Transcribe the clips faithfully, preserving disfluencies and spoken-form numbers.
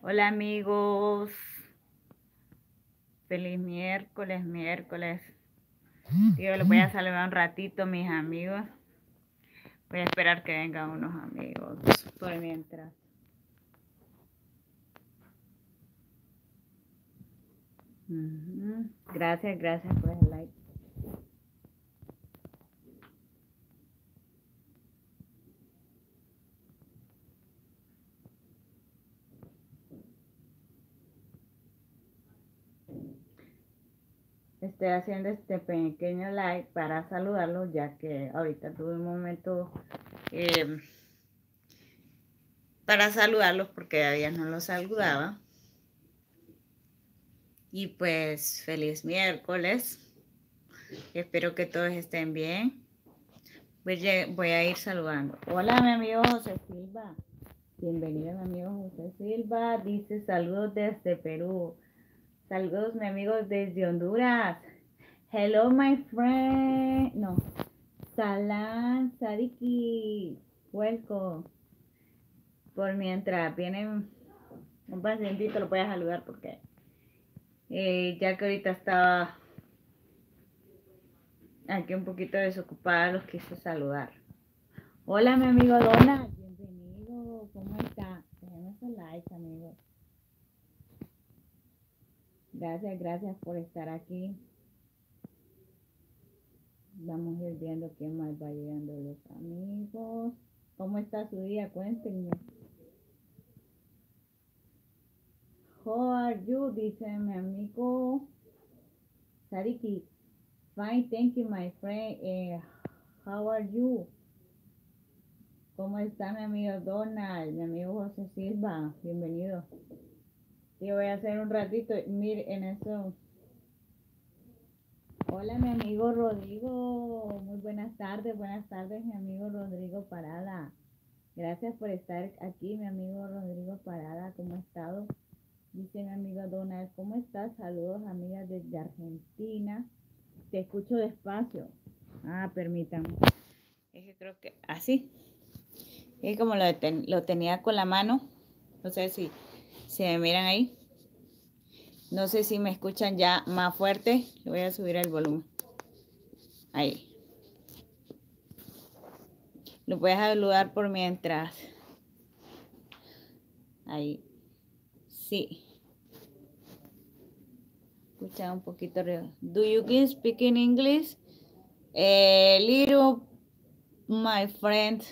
Hola amigos, feliz miércoles, miércoles. Yo les voy a saludar un ratito, mis amigos. Voy a esperar que vengan unos amigos por mientras. Uh-huh. Gracias, gracias por el like. Estoy haciendo este pequeño like para saludarlos, ya que ahorita tuve un momento eh, para saludarlos porque todavía no los saludaba. Y pues feliz miércoles. Espero que todos estén bien. Voy a ir saludando. Hola, mi amigo José Silva. Bienvenido, mi amigo José Silva. Dice saludos desde Perú. Saludos, mi amigo, desde Honduras. Hello, my friend. No. Salam, Sadiki. Welcome. Por mientras viene un pacientito, lo voy a saludar porque eh, ya que ahorita estaba aquí un poquito desocupada, los quise saludar. Hola, mi amigo Donald. Bienvenido. ¿Cómo está? Déjenme su like, amigos. Gracias, gracias por estar aquí. Vamos a ir viendo quién más va llegando los amigos. ¿Cómo está su día? Cuéntenme. How are you? Dice mi amigo Sariki. Fine, thank you, my friend. Eh, how are you? ¿Cómo está mi amigo Donald? Mi amigo José Silva. Bienvenido. Yo voy a hacer un ratito. Miren eso. Hola, mi amigo Rodrigo. Muy buenas tardes. Buenas tardes, mi amigo Rodrigo Parada. Gracias por estar aquí, mi amigo Rodrigo Parada. ¿Cómo ha estado? Dice mi amigo Donald, ¿cómo estás? Saludos, amigas desde Argentina. Te escucho despacio. Ah, permítanme. Es que creo que así. Es como lo, ten, lo tenía con la mano. No sé si se me miran ahí. No sé si me escuchan ya más fuerte. Le voy a subir el volumen. Ahí. Lo voy a saludar por mientras. Ahí. Sí. Escucha un poquito. Do you can speak in English? Eh, little, my friend.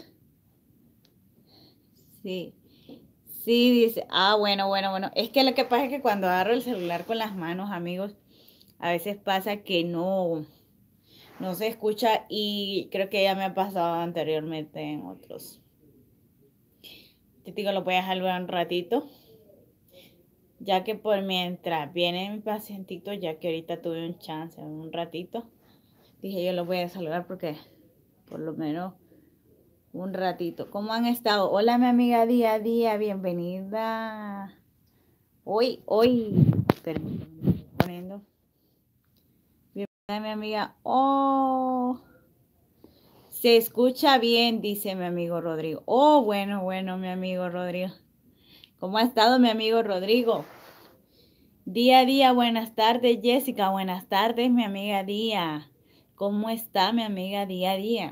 Sí. Sí, dice. Ah, bueno, bueno, bueno. Es que lo que pasa es que cuando agarro el celular con las manos, amigos, a veces pasa que no, no se escucha y creo que ya me ha pasado anteriormente en otros. Te digo, lo voy a saludar un ratito. Ya que por mientras viene mi pacientito, ya que ahorita tuve un chance, un ratito, dije yo lo voy a saludar porque por lo menos un ratito. ¿Cómo han estado? Hola, mi amiga Día a Día, bienvenida. Hoy, hoy, permítanme, poniendo. Bienvenida, mi amiga. Oh, se escucha bien, dice mi amigo Rodrigo. Oh, bueno, bueno, mi amigo Rodrigo. ¿Cómo ha estado mi amigo Rodrigo? Día a día, buenas tardes, Jessica. Buenas tardes, mi amiga Día. ¿Cómo está mi amiga Día a Día?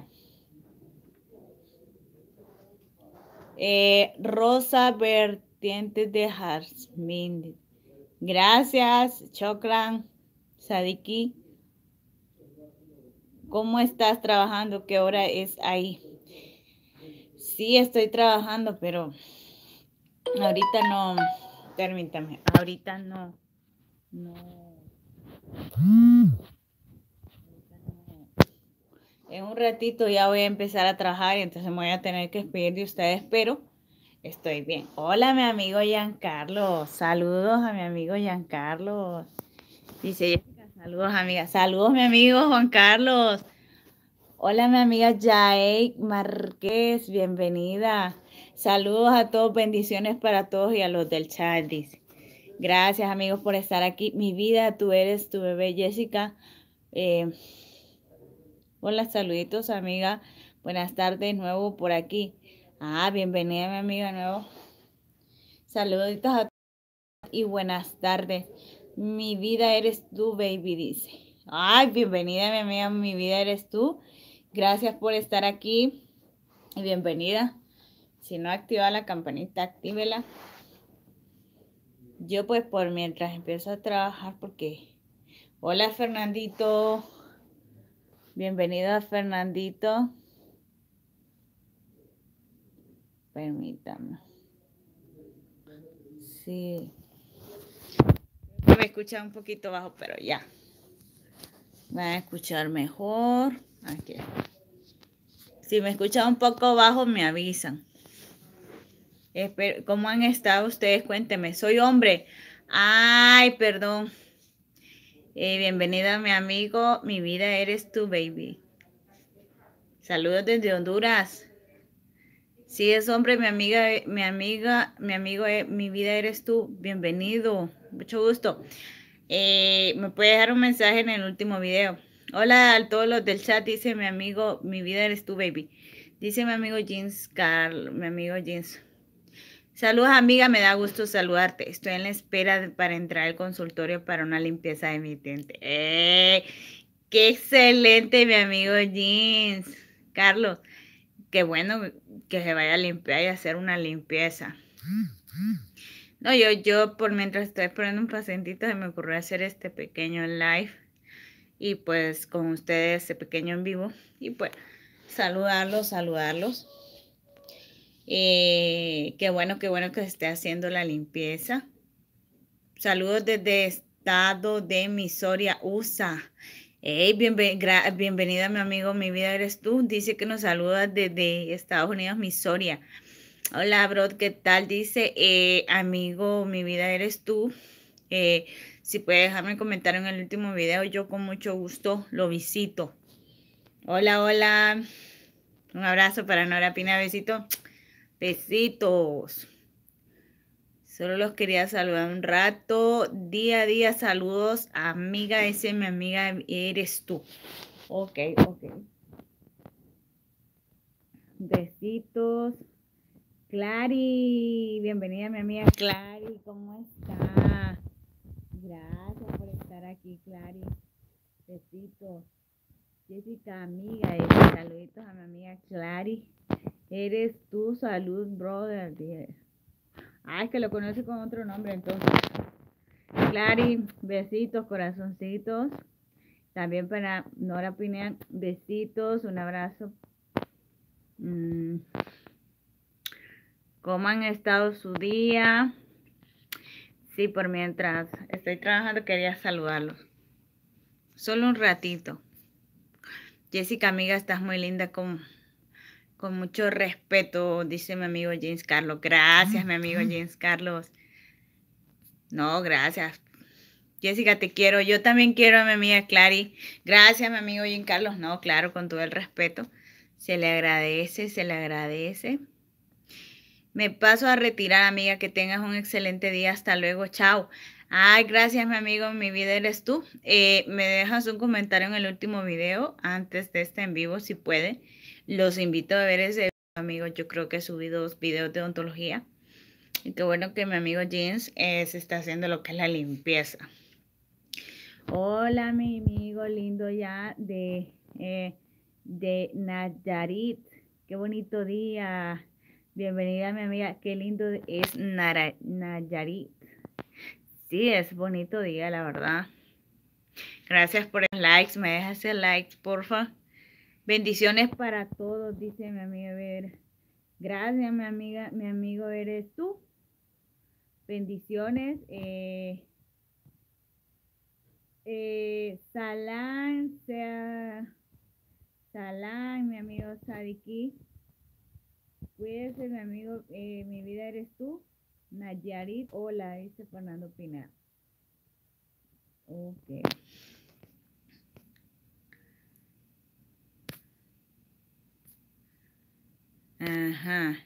Eh, Rosa Vertientes de Jazmín. Gracias, Chocran, Sadiki. ¿Cómo estás trabajando? ¿Qué hora es ahí? Sí, estoy trabajando, pero ahorita no. Permítame, ahorita no. No. En un ratito ya voy a empezar a trabajar y entonces me voy a tener que despedir de ustedes, pero estoy bien. Hola, mi amigo Giancarlo. Saludos a mi amigo Giancarlo. Dice Jessica, saludos, amiga. Saludos, mi amigo Juan Carlos. Hola, mi amiga Jae Márquez. Bienvenida. Saludos a todos. Bendiciones para todos y a los del chat, dice. Gracias, amigos, por estar aquí. Mi vida, tú eres tu bebé, Jessica. Eh, Hola, saluditos, amiga. Buenas tardes, nuevo por aquí. Ah, bienvenida, mi amiga, nuevo. Saluditos a y buenas tardes. Mi vida eres tú, baby, dice. Ay, bienvenida, mi amiga, mi vida eres tú. Gracias por estar aquí y bienvenida. Si no activa la campanita, actívela. Yo pues por mientras empiezo a trabajar porque... Hola, Fernandito. Bienvenido a Fernandito. Permítame. Sí. Me escucha un poquito bajo, pero ya. Van a escuchar mejor. Aquí. Si me escucha un poco bajo, me avisan. Espero, ¿cómo han estado ustedes? Cuéntenme. Soy hombre. Ay, perdón. Eh, bienvenida, mi amigo. Mi vida eres tú, baby. Saludos desde Honduras. Si es hombre, mi amiga, mi amiga, mi amigo, mi vida eres tú. Bienvenido. Mucho gusto. Eh, me puede dejar un mensaje en el último video. Hola a todos los del chat, dice mi amigo, mi vida eres tú, baby. Dice mi amigo Jeans Carl, mi amigo Jeans. Saludos, amiga, me da gusto saludarte. Estoy en la espera de, para entrar al consultorio para una limpieza de mi diente. ¡Eh! ¡Qué excelente, mi amigo Jeans! Carlos, qué bueno que se vaya a limpiar y hacer una limpieza. No, yo, yo por mientras estoy esperando un pacientito se me ocurrió hacer este pequeño live y pues con ustedes este pequeño en vivo y pues saludarlos, saludarlos. Eh, qué bueno, qué bueno que se esté haciendo la limpieza. Saludos desde estado de Missouri, U S A. Hey, bienven, bienvenida mi amigo, mi vida eres tú. Dice que nos saluda desde Estados Unidos, Missouri. Hola, bro, ¿qué tal? Dice, eh, amigo, mi vida eres tú. Eh, si puede dejarme un comentario en el último video, yo con mucho gusto lo visito. Hola, hola. Un abrazo para Nora Pina, besito. Besitos. Solo los quería saludar un rato. Día a día, saludos. Amiga, ese mi amiga eres tú. Ok, ok. Besitos. Clary, bienvenida mi amiga Clary, ¿cómo está? Gracias por estar aquí, Clary. Besitos. Jessica, amiga, eh, saluditos a mi amiga Clary. Eres tu salud, brother. Ah, es que lo conoce con otro nombre, entonces. Clary, besitos, corazoncitos. También para Nora Pineda, besitos, un abrazo. Mm. ¿Cómo han estado su día? Sí, por mientras estoy trabajando quería saludarlos. Solo un ratito. Jessica, amiga, estás muy linda con, con mucho respeto, dice mi amigo James Carlos. Gracias, mi amigo James Carlos. No, gracias. Jessica, te quiero. Yo también quiero a mi amiga Clary. Gracias, mi amigo James Carlos. No, claro, con todo el respeto. Se le agradece, se le agradece. Me paso a retirar, amiga. Que tengas un excelente día. Hasta luego. Chao. Ay, gracias, mi amigo. Mi vida eres tú. Eh, me dejas un comentario en el último video antes de este en vivo, si puede. Los invito a ver ese video, amigo. Yo creo que he subido dos videos de odontología. Y qué bueno que mi amigo Jeans eh, se está haciendo lo que es la limpieza. Hola, mi amigo lindo ya de, eh, de Nayarit. Qué bonito día. Bienvenida, mi amiga. Qué lindo es Nara, Nayarit. Sí, es bonito día, la verdad. Gracias por el likes. Me dejas el like, porfa. Bendiciones para todos, dice mi amiga. Ver. Gracias, mi amiga. Mi amigo eres tú. Bendiciones. Eh, eh, Salán, sea Salán, mi amigo Sadiki. Cuídese, mi amigo. Eh, mi vida eres tú. Nayarit. Hola, dice Fernando Pina. Ok. Ajá.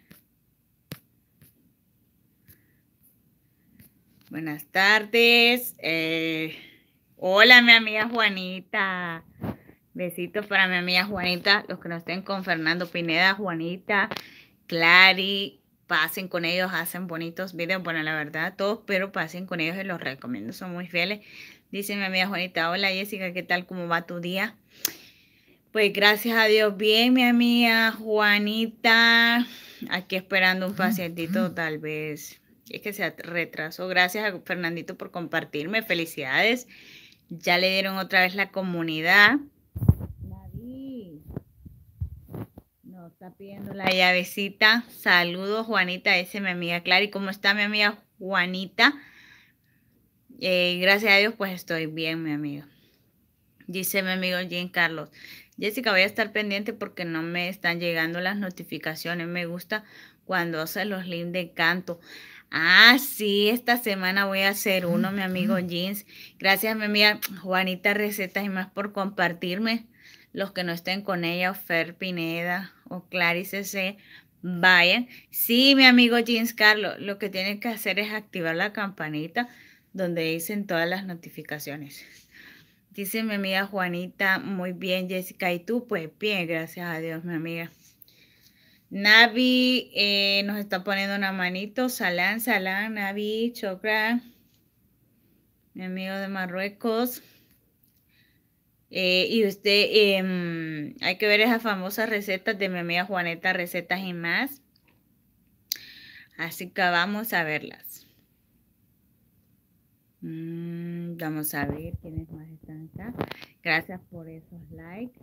Buenas tardes. Eh, hola, mi amiga Juanita. Besitos para mi amiga Juanita. Los que no estén con Fernando Pineda, Juanita, Clary, pasen con ellos, hacen bonitos videos, bueno, la verdad, todos, pero pasen con ellos y los recomiendo, son muy fieles. Dice mi amiga Juanita, hola Jessica, ¿qué tal? ¿Cómo va tu día? Pues gracias a Dios, bien, mi amiga Juanita, aquí esperando un pacientito, tal vez, es que se retrasó. Gracias a Fernandito por compartirme, felicidades. Ya le dieron otra vez la comunidad. Nadie nos está pidiendo la llavecita. Saludos, Juanita, esa es mi amiga Clara. ¿Y cómo está mi amiga Juanita? Eh, gracias a Dios, pues estoy bien, mi amiga. Dice mi amigo Jean Carlos. Jessica, voy a estar pendiente porque no me están llegando las notificaciones. Me gusta cuando hace los links de canto. Ah, sí, esta semana voy a hacer uno, mi amigo Jeans. Gracias, mi amiga Juanita Recetas y más por compartirme. Los que no estén con ella, o Fer Pineda o Clarice C, vayan. Sí, mi amigo Jeans Carlos, lo que tienen que hacer es activar la campanita donde dicen todas las notificaciones. Dice mi amiga Juanita, muy bien, Jessica. ¿Y tú? Pues bien, gracias a Dios, mi amiga. Navi eh, nos está poniendo una manito. Salán, Salán, Navi, Chokra. Mi amigo de Marruecos. Eh, y usted, eh, hay que ver esas famosas recetas de mi amiga Juaneta, recetas y más. Así que vamos a verlas. Mm, vamos a ver quiénes más están acá. Gracias por esos likes.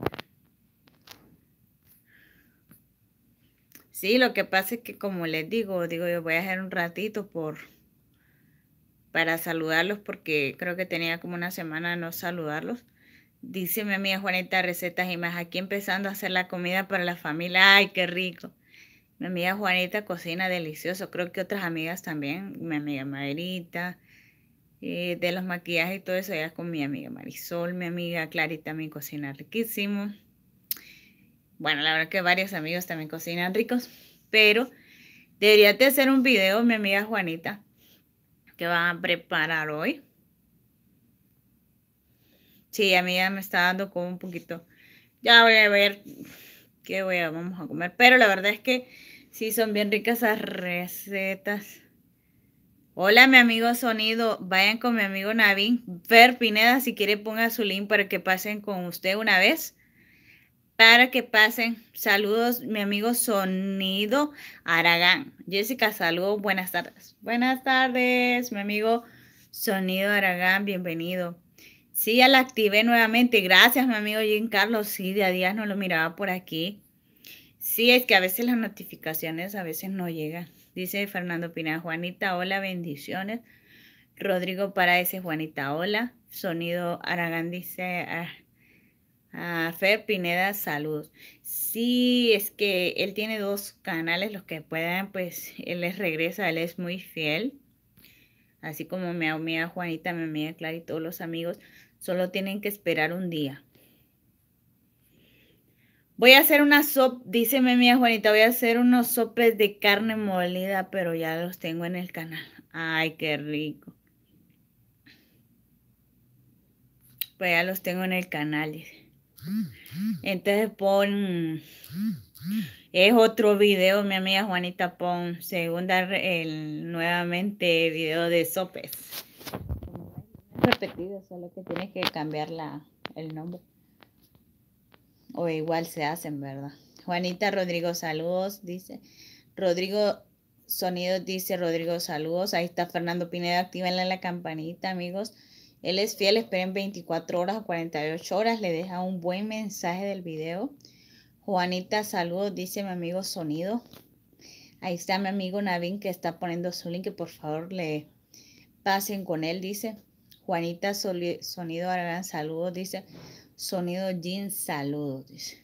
Sí, lo que pasa es que como les digo, digo yo voy a hacer un ratito por para saludarlos porque creo que tenía como una semana de no saludarlos. Dice mi amiga Juanita, recetas y más, aquí empezando a hacer la comida para la familia. ¡Ay, qué rico! Mi amiga Juanita cocina delicioso, creo que otras amigas también, mi amiga Mayrita, eh, de los maquillajes y todo eso, ya con mi amiga Marisol, mi amiga Clarita también cocina riquísimo. Bueno, la verdad que varios amigos también cocinan ricos, pero deberías de hacer un video, mi amiga Juanita, que van a preparar hoy. Sí, a mí ya me está dando como un poquito. Ya voy a ver qué voy a, vamos a comer. Pero la verdad es que sí son bien ricas esas recetas. Hola, mi amigo Sonido. Vayan con mi amigo Navin. Fer Pineda, si quiere ponga su link para que pasen con usted una vez. Para que pasen. Saludos, mi amigo Sonido Aragán. Jessica, saludos. Buenas tardes. Buenas tardes, mi amigo Sonido Aragán. Bienvenido. Sí, ya la activé nuevamente. Gracias, mi amigo Jean Carlos. Sí, de a días no lo miraba por aquí. Sí, es que a veces las notificaciones a veces no llegan. Dice Fernando Pineda, Juanita, hola, bendiciones. Rodrigo Paraes, Juanita, hola. Sonido Aragán dice... Ah, Ah, Fer Pineda, saludos. Sí, es que él tiene dos canales, los que puedan, pues él les regresa, él es muy fiel. Así como mi amiga Juanita, mi amiga Clara y todos los amigos, solo tienen que esperar un día. Voy a hacer una sopa, dice mi amiga Juanita, voy a hacer unos sopes de carne molida, pero ya los tengo en el canal. Ay, qué rico. Pues ya los tengo en el canal, dice. Entonces pon, es otro video, mi amiga Juanita, pon segunda, el, nuevamente video de sopes. Repetido, solo que tienes que cambiar la, el nombre. O igual se hacen, ¿verdad? Juanita Rodrigo, saludos, dice. Rodrigo Sonidos dice, Rodrigo, saludos. Ahí está Fernando Pineda, actívenle la campanita, amigos. Él es fiel, esperen veinticuatro horas o cuarenta y ocho horas. Le deja un buen mensaje del video. Juanita, saludos, dice mi amigo Sonido. Ahí está mi amigo Navin que está poniendo su link, que por favor le pasen con él, dice. Juanita Sonido Aragán, saludos, dice. Sonido Jean, saludos, dice.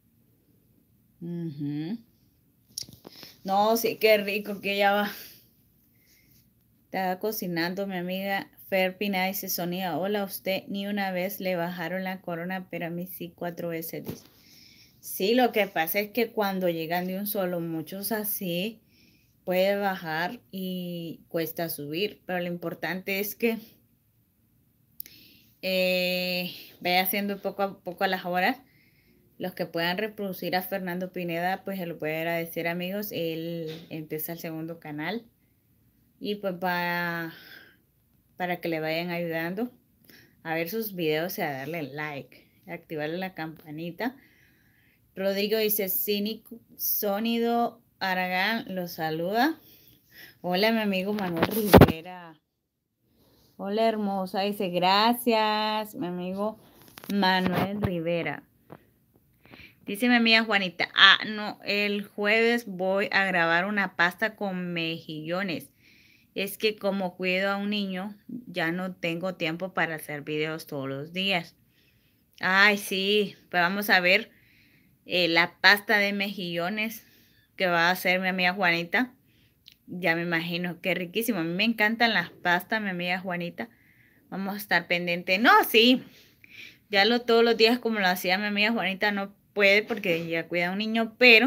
Uh-huh. No, sí, qué rico que ella va. Estaba cocinando mi amiga Fer Pineda, dice Sonia, hola, a usted ni una vez le bajaron la corona, pero a mí sí cuatro veces, dice. Sí, lo que pasa es que cuando llegan de un solo, muchos así, puede bajar y cuesta subir, pero lo importante es que eh, vaya haciendo poco a poco a las horas Los que puedan reproducir a Fernando Pineda, pues se lo puede agradecer, amigos. Él empieza el segundo canal. Y pues para, para que le vayan ayudando a ver sus videos y a darle like, activarle la campanita. Rodrigo dice, Cínico, Sonido Aragán los saluda. Hola, mi amigo Manuel Rivera. Hola, hermosa. Dice, gracias, mi amigo Manuel Rivera. Dice mi amiga Juanita, ah, no, el jueves voy a grabar una pasta con mejillones. Es que como cuido a un niño, ya no tengo tiempo para hacer videos todos los días. Ay, sí, pues vamos a ver eh, la pasta de mejillones que va a hacer mi amiga Juanita. Ya me imagino que riquísimo. A mí me encantan las pastas, mi amiga Juanita. Vamos a estar pendientes. No, sí, ya lo todos los días como lo hacía mi amiga Juanita no puede porque ella cuida a un niño, pero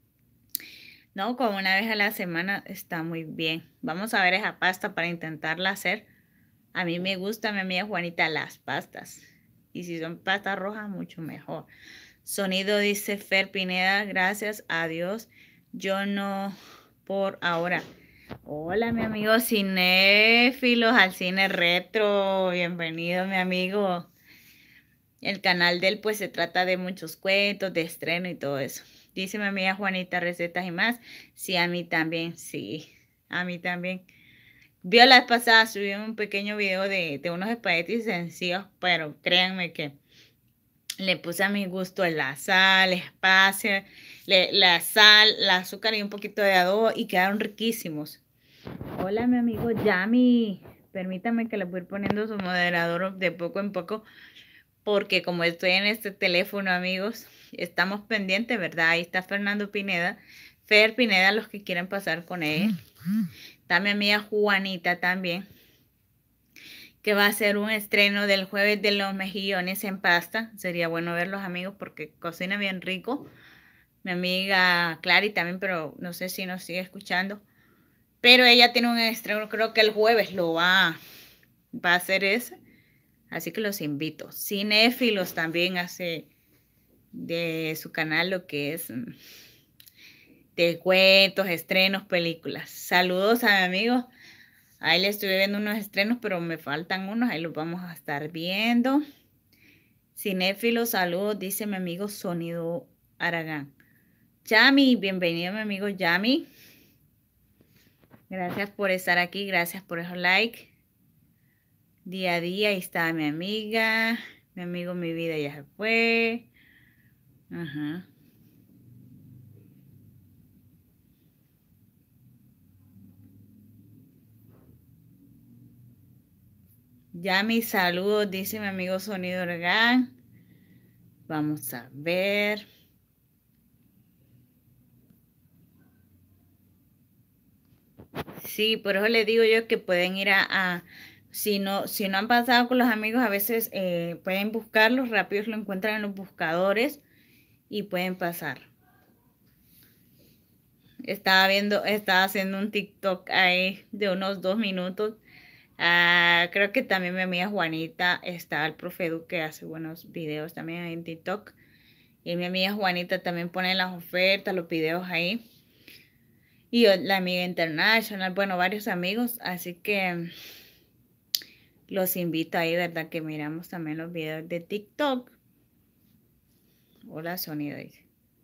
no, como una vez a la semana está muy bien. Vamos a ver esa pasta para intentarla hacer. A mí me gusta, mi amiga Juanita, las pastas. Y si son pastas rojas, mucho mejor. Sonido dice Fer Pineda, gracias a Dios. Yo no por ahora. Hola, mi amigo cinéfilos al cine retro. Bienvenido, mi amigo. El canal de él pues se trata de muchos cuentos, de estreno y todo eso. Dice mi amiga Juanita, recetas y más. Sí, a mí también, sí, a mí también. Vio la vez pasada, subí un pequeño video de, de unos espaguetis sencillos, pero créanme que le puse a mi gusto la sal, el espacio, le, la sal, el azúcar y un poquito de adobo y quedaron riquísimos. Hola, mi amigo Yami. Permítame que le voy poniendo su moderador de poco en poco porque como estoy en este teléfono, amigos, estamos pendientes, ¿verdad? Ahí está Fernando Pineda, Fer Pineda, los que quieran pasar con él. Está mi amiga Juanita también, que va a hacer un estreno del jueves de los mejillones en pasta. Sería bueno verlos, amigos, porque cocina bien rico. Mi amiga Clary también, pero no sé si nos sigue escuchando. Pero ella tiene un estreno, creo que el jueves lo va, va a hacer ese. Así que los invito. Cinéfilos también hace de su canal lo que es de cuentos, estrenos, películas. Saludos a mi amigo. Ahí le estoy viendo unos estrenos, pero me faltan unos. Ahí los vamos a estar viendo. Cinéfilos, saludos, dice mi amigo Sonido Aragán. Yami, bienvenido mi amigo Yami. Gracias por estar aquí, gracias por esos like. Día a día, ahí está mi amiga. Mi amigo, mi vida ya se fue. Ajá. Ya mis saludos, dice mi amigo Sonido Orgán. Vamos a ver. Sí, por eso les digo yo que pueden ir a, a si no, si no han pasado con los amigos, a veces eh, pueden buscarlos, rápidos lo encuentran en los buscadores y pueden pasar. Estaba viendo, estaba haciendo un TikTok ahí de unos dos minutos. Ah, creo que también mi amiga Juanita está, el profe Edu que hace buenos videos también en TikTok. Y mi amiga Juanita también pone las ofertas, los videos ahí. Y la amiga International, bueno, varios amigos. Así que los invito ahí, ¿verdad? Que miramos también los videos de TikTok. Hola, Sonido dice.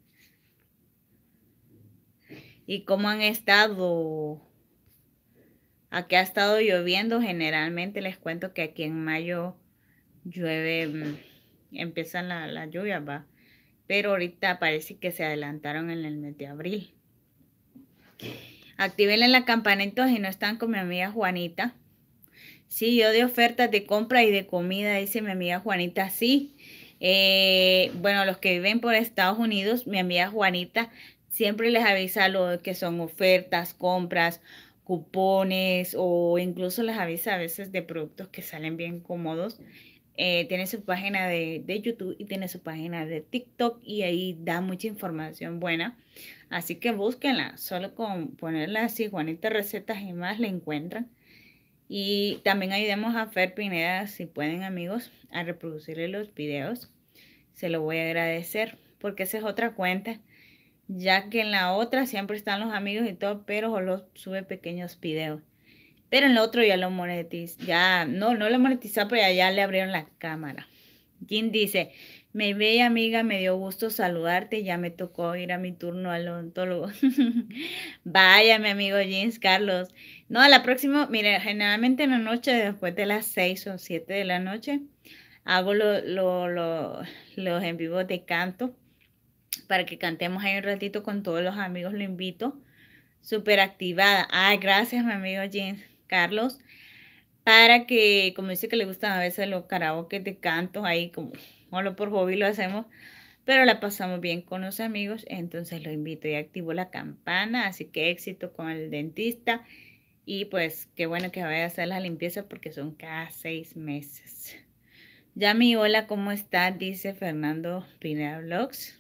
¿Y cómo han estado? Aquí ha estado lloviendo. Generalmente les cuento que aquí en mayo llueve, empiezan las la lluvias, va. Pero ahorita parece que se adelantaron en el mes de abril. Actívenle la campanita si no están con mi amiga Juanita. Sí, yo de ofertas de compra y de comida, dice mi amiga Juanita, sí. Eh, bueno, los que viven por Estados Unidos, mi amiga Juanita siempre les avisa lo que son ofertas, compras, cupones o incluso les avisa a veces de productos que salen bien cómodos. Eh, tiene su página de, de YouTube y tiene su página de TikTok y ahí da mucha información buena. Así que búsquenla, solo con ponerla así, Juanita Recetas y más, la encuentran. Y también ayudemos a Fer Pineda, si pueden amigos, a reproducirle los videos. Se lo voy a agradecer. porque esa es otra cuenta, ya que en la otra siempre están los amigos y todo, pero solo sube pequeños videos. Pero en el otro ya lo monetiza, ya, no, no lo monetiza, pero ya, ya le abrieron la cámara. Jim dice, mi bella amiga, me dio gusto saludarte, ya me tocó ir a mi turno al odontólogo. Vaya, mi amigo James Carlos. No, a la próxima, mire, generalmente en la noche, después de las seis o siete de la noche, hago lo, lo, lo, los en vivos de canto para que cantemos ahí un ratito con todos los amigos, lo invito. Súper activada. Ay, gracias, mi amigo James Carlos. Para que, como dice que le gustan a veces los karaoke de cantos, ahí como solo por hobby lo hacemos, pero la pasamos bien con los amigos, entonces lo invito y activo la campana, así que éxito con el dentista y pues qué bueno que vaya a hacer la limpieza porque son cada seis meses. Yami, hola, ¿cómo estás? Dice Fernando Pineda Vlogs.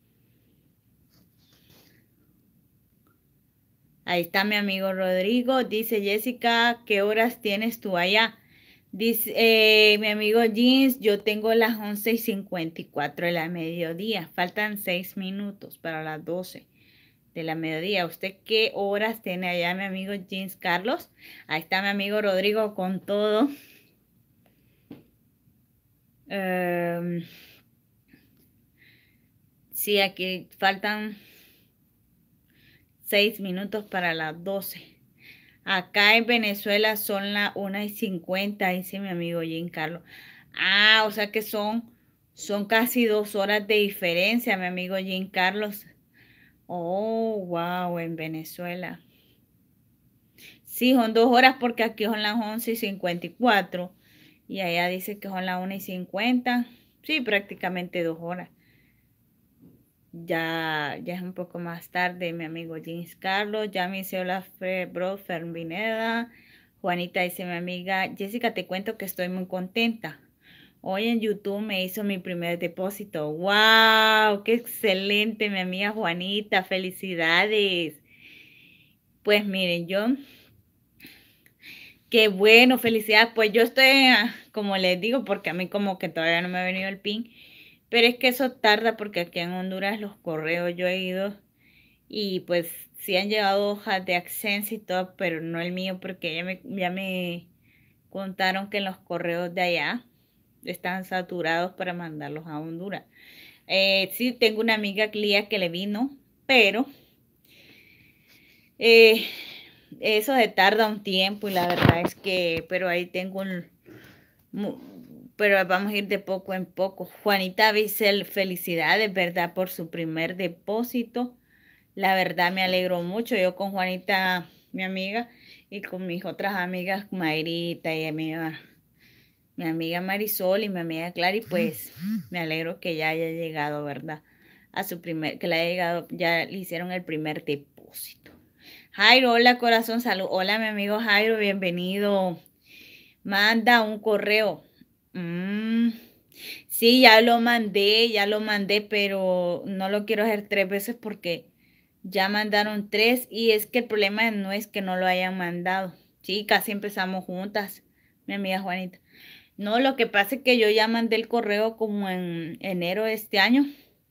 Ahí está mi amigo Rodrigo. Dice Jessica, ¿qué horas tienes tú allá? Dice eh, mi amigo Jeans, yo tengo las once y cincuenta y cuatro de la mediodía. Faltan seis minutos para las doce de la mediodía. ¿Usted qué horas tiene allá, mi amigo Jeans Carlos? Ahí está mi amigo Rodrigo con todo. Um, sí, aquí faltan seis minutos para las doce. Acá en Venezuela son las una y cincuenta, dice mi amigo Giancarlo. Ah, o sea que son, son casi dos horas de diferencia, mi amigo Giancarlo. Oh, wow, en Venezuela. Sí, son dos horas porque aquí son las once y cincuenta y cuatro. Y allá dice que son las una y cincuenta. Sí, prácticamente dos horas. Ya, ya es un poco más tarde, mi amigo James Carlos. Ya me hizo la Fe, bro, Fermineda. Juanita dice, mi amiga Jessica, te cuento que estoy muy contenta. Hoy en YouTube me hizo mi primer depósito. ¡Wow! ¡Qué excelente, mi amiga Juanita! ¡Felicidades! Pues miren, yo, qué bueno, felicidades. Pues yo estoy, ah, como les digo, porque a mí como que todavía no me ha venido el PIN. Pero es que eso tarda porque aquí en Honduras los correos yo he ido y pues sí han llegado hojas de Access y todo, pero no el mío porque ya me, ya me contaron que los correos de allá están saturados para mandarlos a Honduras. Eh, sí, tengo una amiga Clía que le vino, pero eh, eso se tarda un tiempo y la verdad es que, pero ahí tengo un, pero vamos a ir de poco en poco. Juanita Vicel, felicidades, ¿verdad? Por su primer depósito. La verdad me alegro mucho. Yo con Juanita, mi amiga, y con mis otras amigas, Mayrita y mi, mi amiga Marisol y mi amiga Clary, pues me alegro que ya haya llegado, ¿verdad? A su primer, que le haya llegado, ya le hicieron el primer depósito. Jairo, hola corazón, salud. Hola mi amigo Jairo, bienvenido. Manda un correo. Mm, sí, ya lo mandé, ya lo mandé, pero no lo quiero hacer tres veces porque ya mandaron tres y es que el problema no es que no lo hayan mandado. Sí, casi empezamos juntas, mi amiga Juanita. No, lo que pasa es que yo ya mandé el correo como en enero de este año.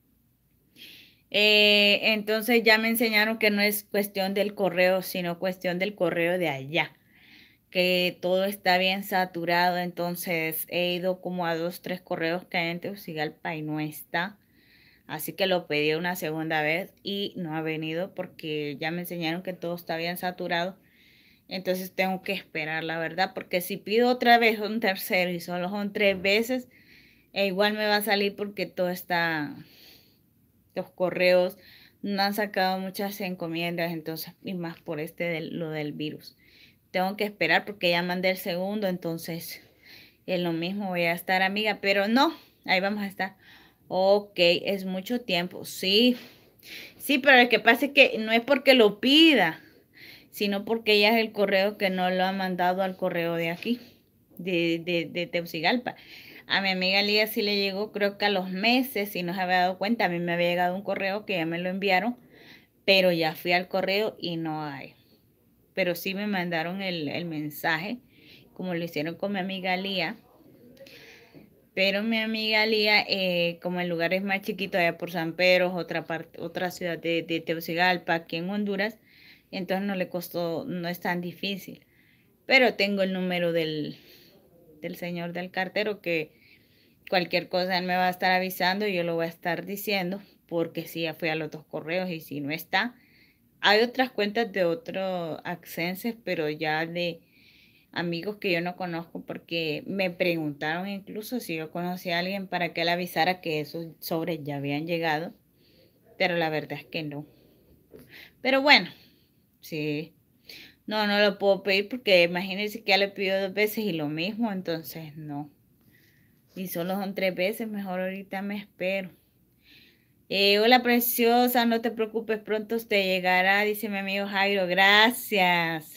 Eh, entonces ya me enseñaron que no es cuestión del correo, sino cuestión del correo de allá, que todo está bien saturado. Entonces he ido como a dos, tres correos que hay en Tegucigalpa y no está. Así que lo pedí una segunda vez y no ha venido porque ya me enseñaron que todo está bien saturado. Entonces tengo que esperar, la verdad, porque si pido otra vez un tercero y solo son tres veces, e igual me va a salir porque todo está, los correos no han sacado muchas encomiendas, entonces, y más por este de lo del virus. Tengo que esperar porque ya mandé el segundo, entonces en lo mismo voy a estar, amiga, pero no, ahí vamos a estar. Ok, es mucho tiempo, sí, sí, pero lo que pasa es que no es porque lo pida, sino porque ya es el correo que no lo ha mandado al correo de aquí, de, de, de Tegucigalpa. A mi amiga Lía sí le llegó, creo que a los meses, y no se había dado cuenta, a mí me había llegado un correo que ya me lo enviaron, pero ya fui al correo y no hay. Pero sí me mandaron el, el mensaje, como lo hicieron con mi amiga Lía, Pero mi amiga Lía, eh, como el lugar es más chiquito, allá por San Pedro, otra parte, otra ciudad de, de Tegucigalpa, aquí en Honduras, entonces no le costó, no es tan difícil. Pero tengo el número del, del señor del cartero que cualquier cosa él me va a estar avisando y yo lo voy a estar diciendo, porque si ya fui a los dos correos y si no está. Hay otras cuentas de otros accesses, pero ya de amigos que yo no conozco porque me preguntaron incluso si yo conocía a alguien para que él avisara que esos sobres ya habían llegado, pero la verdad es que no. Pero bueno, sí, no, no lo puedo pedir porque imagínense que ya le pidió dos veces y lo mismo, entonces no. Y solo son tres veces, mejor ahorita me espero. Eh, hola preciosa, no te preocupes, pronto te llegará, dice mi amigo Jairo, gracias.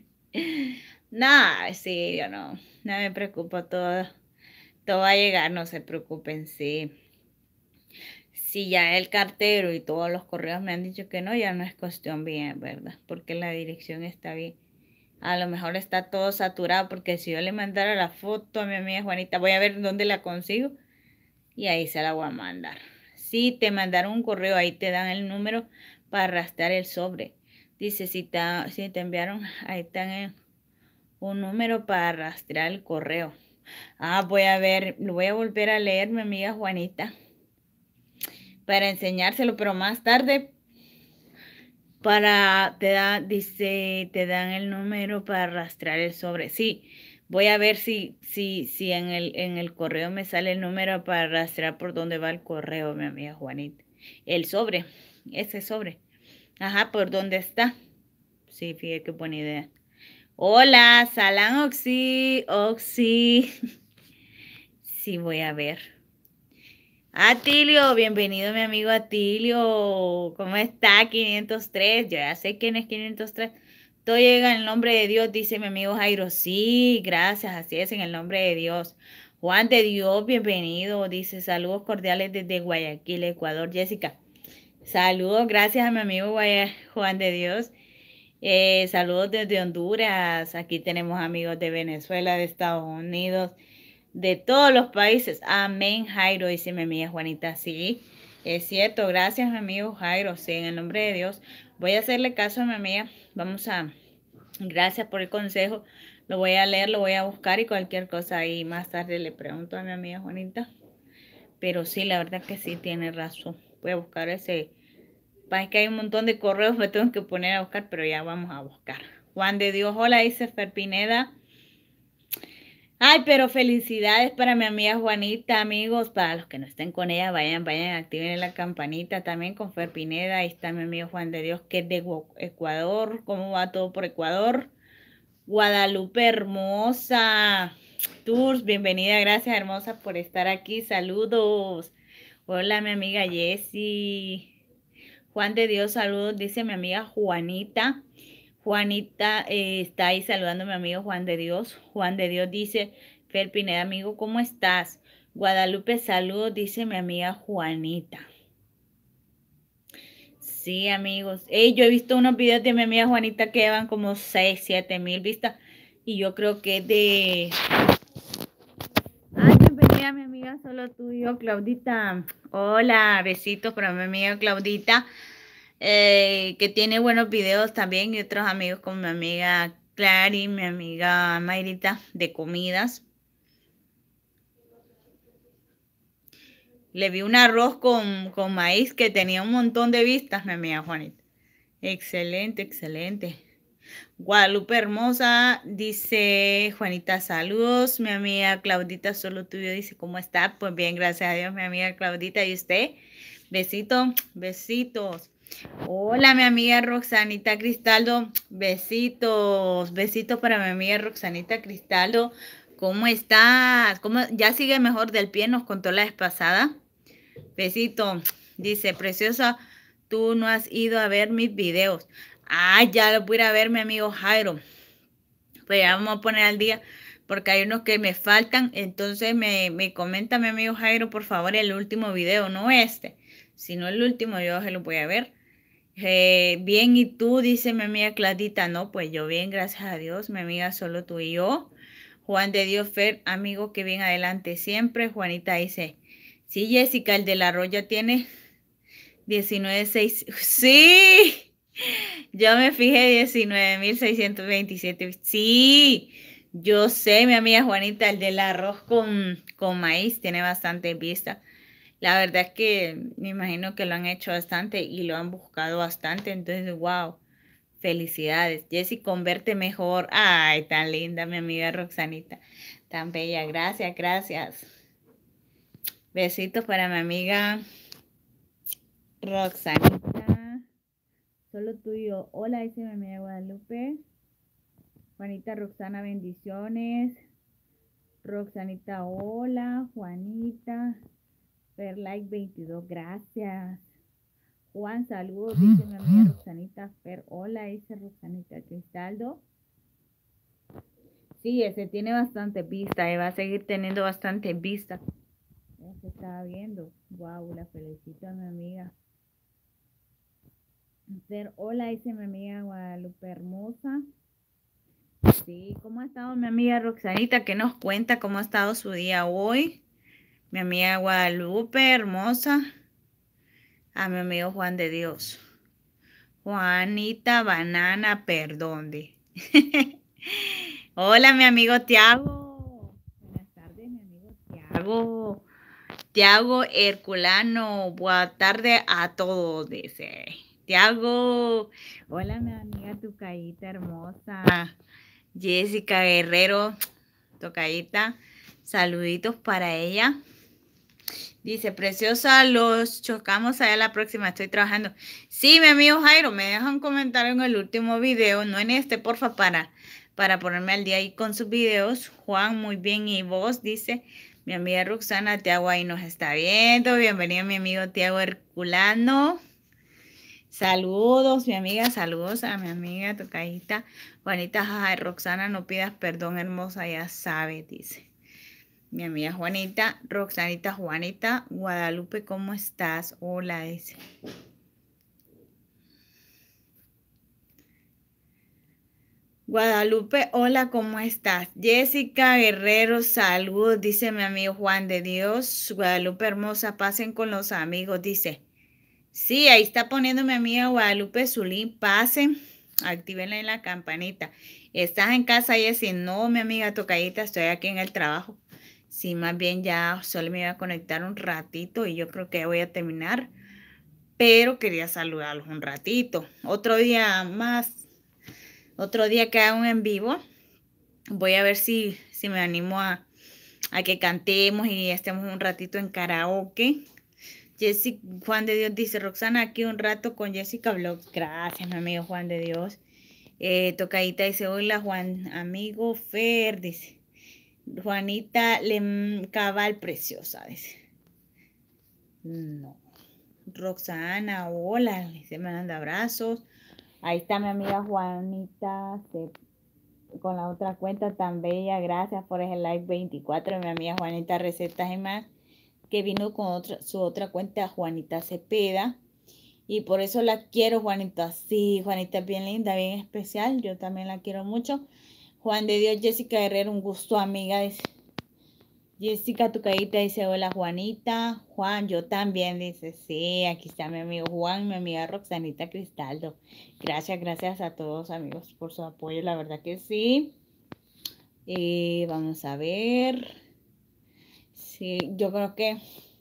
Nada, sí, yo no, no me preocupo, todo, todo va a llegar, no se preocupen, sí. Si ya el cartero y todos los correos me han dicho que no, ya no es cuestión bien, ¿verdad? Porque la dirección está bien. A lo mejor está todo saturado, porque si yo le mandara la foto a mi amiga Juanita, voy a ver dónde la consigo y ahí se la voy a mandar. Si te mandaron un correo, ahí te dan el número para arrastrar el sobre. Dice, si te, si te enviaron, ahí está un número para arrastrar el correo. Ah, voy a ver, lo voy a volver a leer, mi amiga Juanita, para enseñárselo, pero más tarde, para, te da, dice, te dan el número para arrastrar el sobre. Sí, voy a ver si, si, si en el, en el correo me sale el número para arrastrar por dónde va el correo, mi amiga Juanita. El sobre, ese sobre. Ajá, ¿por dónde está? Sí, fíjate qué buena idea. Hola, Salam Oxy, Oxy. Sí, voy a ver. Atilio, bienvenido mi amigo Atilio. ¿Cómo está? quinientos tres. Yo ya sé quién es quinientos tres. Todo llega en el nombre de Dios, dice mi amigo Jairo. Sí, gracias, así es, en el nombre de Dios. Juan de Dios, bienvenido. Dice, saludos cordiales desde Guayaquil, Ecuador. Jessica, saludos, gracias a mi amigo Guaya- Juan de Dios. Eh, saludos desde Honduras. Aquí tenemos amigos de Venezuela, de Estados Unidos, de todos los países. Amén, Jairo, dice mi amiga Juanita. Sí, es cierto. Gracias, mi amigo Jairo. Sí, en el nombre de Dios. Voy a hacerle caso a mi amiga. Vamos a... Gracias por el consejo. Lo voy a leer, lo voy a buscar y cualquier cosa ahí más tarde le pregunto a mi amiga Juanita. Pero sí, la verdad que sí, tiene razón. Voy a buscar ese... Para que hay un montón de correos, me tengo que poner a buscar, pero ya vamos a buscar. Juan de Dios, hola, dice Fer Pineda. Ay, pero felicidades para mi amiga Juanita, amigos. Para los que no estén con ella, vayan, vayan, activen la campanita también con Fer Pineda. Ahí está mi amigo Juan de Dios, que es de Ecuador. ¿Cómo va todo por Ecuador? Guadalupe hermosa. Tours, bienvenida, gracias hermosa por estar aquí. Saludos. Hola, mi amiga Jessie. Juan de Dios, saludos, dice mi amiga Juanita. Juanita eh, está ahí saludando a mi amigo Juan de Dios. Juan de Dios dice, Fer Pineda, amigo, ¿cómo estás? Guadalupe, saludos, dice mi amiga Juanita. Sí, amigos. Hey, yo he visto unos videos de mi amiga Juanita que llevan como seis, siete mil vistas. Y yo creo que es de... Ay, bienvenida mi amiga, solo tú y yo, Claudita. Hola, besitos para mi amiga Claudita. Eh, que tiene buenos videos también y otros amigos como mi amiga Clary, mi amiga Mayrita de comidas. Le vi un arroz con, con maíz que tenía un montón de vistas, mi amiga Juanita. Excelente, excelente. Guadalupe hermosa, dice Juanita, saludos. Mi amiga Claudita, solo tuyo, dice, ¿cómo está? Pues bien, gracias a Dios, mi amiga Claudita. ¿Y usted? Besito, besitos. Hola, mi amiga Roxanita Cristaldo. Besitos, besitos para mi amiga Roxanita Cristaldo. ¿Cómo estás? ¿Cómo? ¿Ya sigue mejor del pie? Nos contó la vez pasada. Besito. Dice, preciosa, tú no has ido a ver mis videos. Ah, ya lo voy a ir a ver, mi amigo Jairo. Pues ya vamos a poner al día porque hay unos que me faltan. Entonces me, me comenta mi amigo Jairo, por favor, el último video, no este, sino el último, yo se lo voy a ver. Eh, bien, ¿y tú? Dice mi amiga Cladita. No, pues yo bien, gracias a Dios, mi amiga, solo tú y yo. Juan de Dios Fer, amigo, que bien adelante siempre. Juanita dice, sí, Jessica, el de la Roya tiene diecinueve mil seiscientos. Sí, yo me fijé diecinueve mil seiscientos veintisiete. Sí, yo sé, mi amiga Juanita, el del arroz con, con maíz tiene bastante vista. La verdad es que me imagino que lo han hecho bastante y lo han buscado bastante. Entonces, wow, felicidades. Jessy, converte mejor. Ay, tan linda mi amiga Roxanita. Tan bella. Gracias, gracias. Besitos para mi amiga Roxanita. Solo tuyo. Hola, dice mi amiga Guadalupe. Juanita, Roxana, bendiciones. Roxanita, hola. Juanita. Ferlike veintidós, gracias. Juan, saludos, dice mi amiga Roxanita. Fer, hola, dice Roxanita. Cristaldo. Sí, ese tiene bastante vista, y va a seguir teniendo bastante vista. Ya se estaba viendo. Wow, la felicito a mi amiga. Fer, hola, dice mi amiga Guadalupe hermosa. Sí, ¿cómo ha estado mi amiga Roxanita? ¿Qué nos cuenta cómo ha estado su día hoy? Mi amiga Guadalupe hermosa. A mi amigo Juan de Dios. Juanita Banana, perdón. De. Hola, mi amigo Tiago. Buenas tardes, mi amigo Tiago. Tiago Herculano. Buenas tardes a todos, dice. Tiago. Hola, mi amiga Tucaíta hermosa. Jessica Guerrero. Tocayita. Saluditos para ella. Dice, preciosa, los chocamos allá la próxima, estoy trabajando. Sí, mi amigo Jairo, me dejan un comentario en el último video, no en este, porfa, para, para ponerme al día ahí con sus videos. Juan, muy bien, y vos, dice mi amiga Roxana. Tiago ahí nos está viendo. Bienvenido mi amigo Tiago Herculano. Saludos, mi amiga, saludos a mi amiga Tocayita. Juanita, jaja, Roxana, no pidas perdón, hermosa, ya sabe, dice. Mi amiga Juanita, Roxanita, Juanita, Guadalupe, ¿cómo estás? Hola, dice. Guadalupe, hola, ¿cómo estás? Jessica Guerrero, saludos, dice mi amigo Juan de Dios. Guadalupe hermosa, pasen con los amigos, dice. Sí, ahí está poniendo mi amiga Guadalupe su link, pasen, actívenla en la campanita. ¿Estás en casa, Jessy? No, mi amiga Tocayita, estoy aquí en el trabajo. Sí, más bien ya solo me iba a conectar un ratito y yo creo que voy a terminar. Pero quería saludarlos un ratito. Otro día más, otro día que haga un en vivo, voy a ver si, si me animo a, a que cantemos y estemos un ratito en karaoke. Jessica, Juan de Dios dice, Roxana, aquí un rato con Jessica Vlogs. Gracias, mi amigo Juan de Dios. Eh, Tocadita dice, hola Juan, amigo Fer, dice. Juanita le cabal preciosa, dice. No. Roxana, hola, se me manda abrazos. Ahí está mi amiga Juanita se, con la otra cuenta tan bella. Gracias por el live veinticuatro. Mi amiga Juanita Recetas y más, que vino con otra, su otra cuenta, Juanita Cepeda. Y por eso la quiero, Juanita. Sí, Juanita es bien linda, bien especial. Yo también la quiero mucho. Juan de Dios, Jessica Herrera, un gusto, amiga. Dice. Jessica Tucaíta dice, hola Juanita. Juan, yo también, dice, sí, aquí está mi amigo Juan, mi amiga Roxanita Cristaldo. Gracias, gracias a todos, amigos, por su apoyo, la verdad que sí. Y vamos a ver. Sí, yo creo que...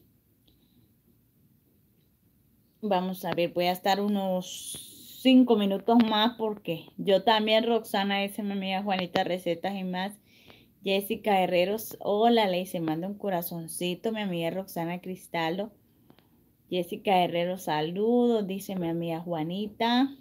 Vamos a ver, voy a estar unos cinco minutos más porque yo también, Roxana, dice mi amiga Juanita Recetas y más. Jessica Herreros, hola, le dice, manda un corazoncito, mi amiga Roxana Cristaldo. Jessica Herrero, saludos, dice mi amiga Juanita.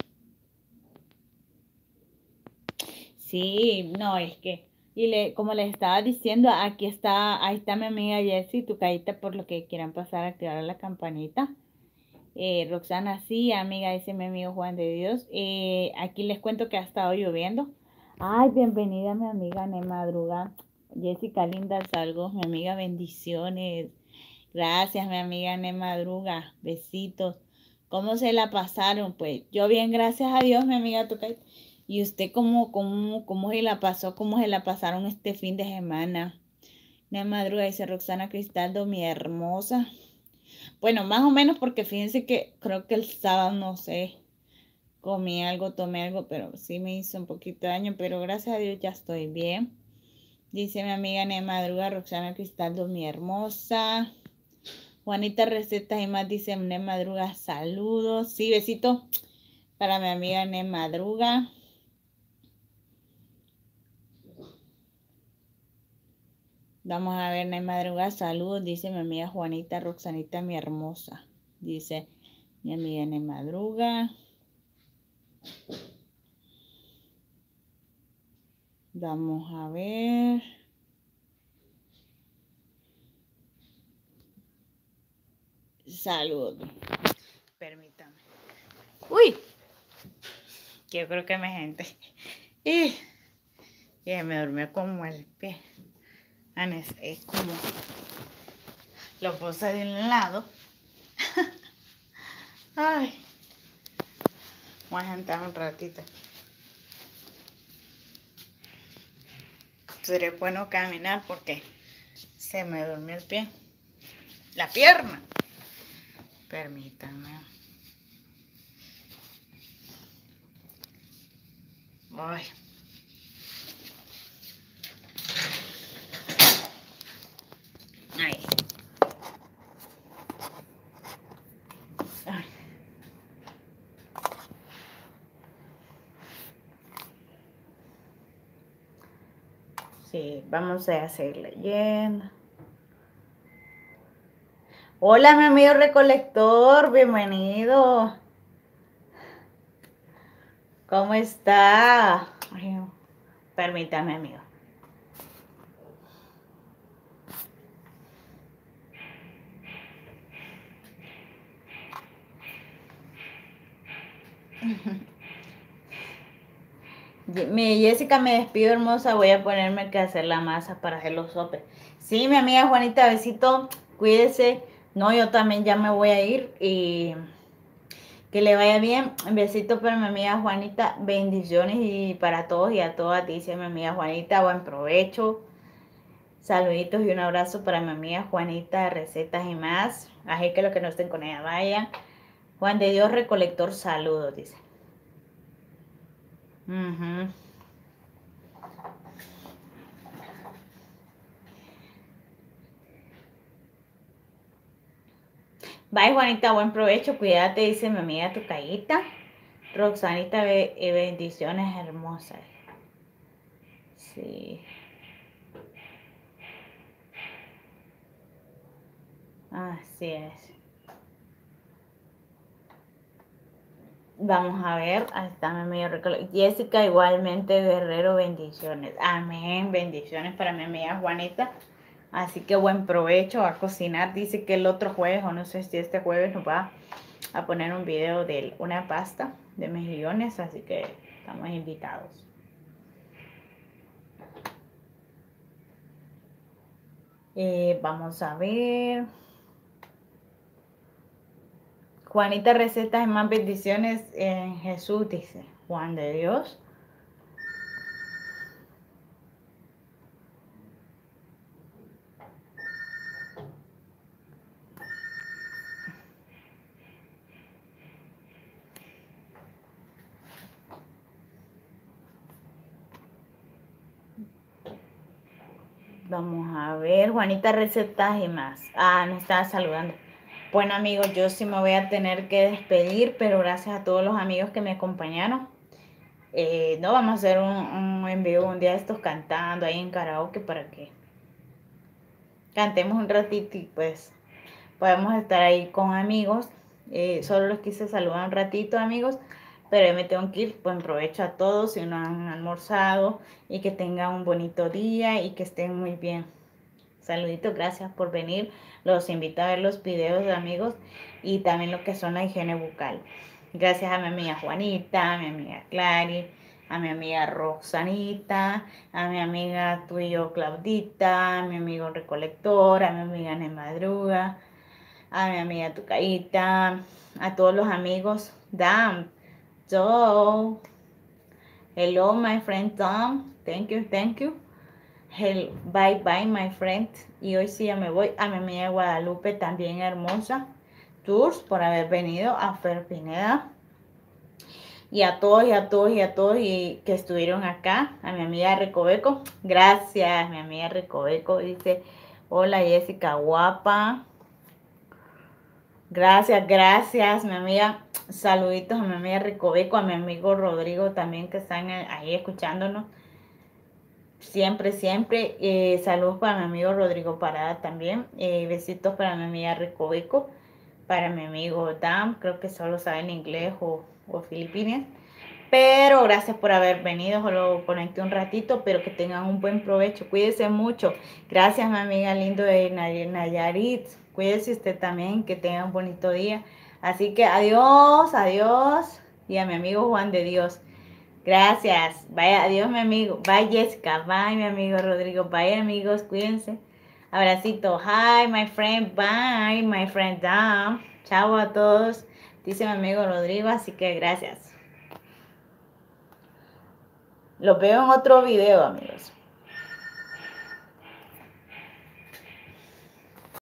Sí, no, es que, y le, como les estaba diciendo, aquí está, ahí está mi amiga Jessie, tu carita, por lo que quieran pasar a activar la campanita. Eh, Roxana, sí, amiga, dice mi amigo Juan de Dios. Eh, aquí les cuento que ha estado lloviendo. Ay, bienvenida mi amiga Ne Madruga. Jessica Linda, salgo, mi amiga, bendiciones. Gracias, mi amiga Ne Madruga. Besitos. ¿Cómo se la pasaron? Pues yo bien, gracias a Dios, mi amiga Tucay. ¿Y usted cómo, cómo, cómo se la pasó? ¿Cómo se la pasaron este fin de semana? De madruga, dice Roxana Cristaldo, mi hermosa. Bueno, más o menos porque fíjense que creo que el sábado, no sé, comí algo, tomé algo, pero sí me hizo un poquito de daño, pero gracias a Dios ya estoy bien. Dice mi amiga Ne Madruga, Roxana Cristaldo, mi hermosa. Juanita Recetas y más dice Ne Madruga, saludos. Sí, besito para mi amiga Ne Madruga. Vamos a ver, Ne Madruga, saludos, dice mi amiga Juanita Roxanita, mi hermosa. Dice mi amiga Ne Madruga. Vamos a ver. Salud. Permítame. Uy. Yo creo que me gente. Y que me durmió como el pie. Anes, es como lo puse de un lado. Ay. Voy a sentarme un ratito. Sería bueno caminar porque se me durmió el pie. La pierna. Permítanme. Ay. Ahí. Ay. Sí, vamos a seguir leyendo. Hola, mi amigo recolector, bienvenido. ¿Cómo está? Ay, permítame, amigo. Mi Jessica, me despido, hermosa. Voy a ponerme que hacer la masa para hacer los sopes. Sí, mi amiga Juanita, besito. Cuídese. No, yo también ya me voy a ir y que le vaya bien. Un besito para mi amiga Juanita. Bendiciones y para todos y a todas, dice mi amiga Juanita. Buen provecho. Saluditos y un abrazo para mi amiga Juanita de Recetas y Más. Así que los que no estén con ella vayan. Juan de Dios Recolector, saludos, dice. Uh-huh. Bye, Juanita, buen provecho. Cuídate, dice mi amiga Tucayita. Roxanita, bendiciones hermosas. Sí. Así es. Vamos a ver, ahí está mi amiga Jessica, igualmente Guerrero, bendiciones. Amén, bendiciones para mi amiga Juanita. Así que buen provecho a cocinar. Dice que el otro jueves, o no sé si este jueves, nos va a poner un video de una pasta de mejillones, así que estamos invitados. Eh, vamos a ver. Juanita Recetas y Más bendiciones en Jesús, dice Juan de Dios. Vamos a ver, Juanita Recetas y Más. Ah, nos estaba saludando. Bueno, amigos, yo sí me voy a tener que despedir, pero gracias a todos los amigos que me acompañaron. Eh, no, vamos a hacer un, un en vivo un día de estos cantando ahí en karaoke para que cantemos un ratito y pues podemos estar ahí con amigos. Eh, solo los quise saludar un ratito, amigos, pero me tengo que ir. Buen provecho a todos si no han almorzado y que tengan un bonito día y que estén muy bien. Saluditos, gracias por venir. Los invito a ver los videos de amigos y también lo que son la higiene bucal. Gracias a mi amiga Juanita, a mi amiga Clary, a mi amiga Roxanita, a mi amiga tuyo Claudita, a mi amigo Recolector, a mi amiga Nemadruga, a mi amiga Tucaita, a todos los amigos, Dan, Joe, Hello, my friend Tom. Thank you, thank you. Hel bye, bye, my friend. Y hoy sí ya me voy a mi amiga Guadalupe, también hermosa. Tours, por haber venido a Fer Pineda. Y a todos, y a todos, y a todos y que estuvieron acá. A mi amiga Recoveco. Gracias, mi amiga Recoveco. Dice, hola Jessica, guapa. Gracias, gracias, mi amiga. Saluditos a mi amiga Recoveco, a mi amigo Rodrigo también que están ahí escuchándonos. Siempre, siempre. Eh, saludos para mi amigo Rodrigo Parada también. Eh, besitos para mi amiga Recoveco. Para mi amigo Dan, creo que solo saben inglés o, o filipines. Pero gracias por haber venido, solo conecté un ratito, pero que tengan un buen provecho. Cuídense mucho. Gracias, mi amiga lindo de Nayarit. Cuídese usted también, que tenga un bonito día. Así que adiós, adiós. Y a mi amigo Juan de Dios. Gracias. Vaya, adiós, mi amigo. Bye, Jessica. Bye, mi amigo Rodrigo. Bye, amigos. Cuídense. Abracito. Hi, my friend. Bye, my friend Dan. Chao a todos. Dice mi amigo Rodrigo. Así que gracias. Los veo en otro video, amigos.